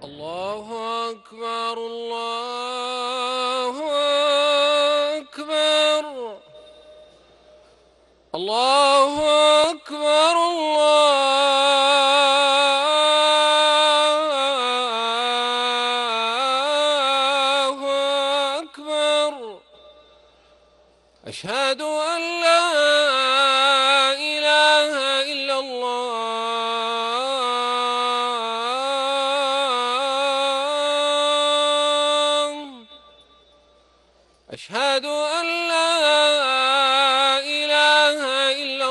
الله أكبر الله أكبر الله أكبر الله أكبر. أشهد أن لا إله إلا الله. أشهد أن لا إله إلا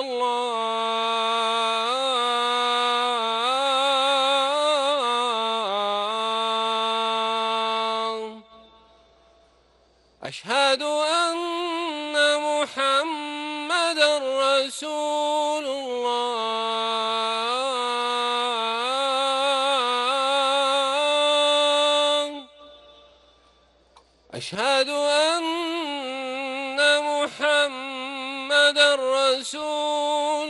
الله. أشهد أن محمدًا رسول الله. أشهد أن محمدًا رسول